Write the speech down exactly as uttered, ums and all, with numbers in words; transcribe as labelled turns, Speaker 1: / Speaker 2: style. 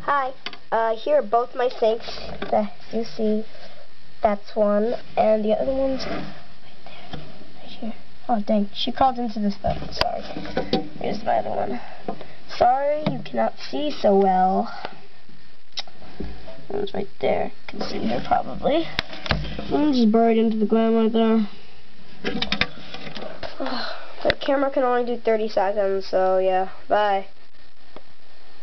Speaker 1: Hi, uh, here are both my sinks that you see. That's one, and the other one's right there, right here. Oh dang, she crawled into this stuff. Sorry. Here's my other one. Sorry, you cannot see so well. One's right there. You can see her probably. One's just buried into the ground right there. The camera can only do thirty seconds, so yeah. Bye.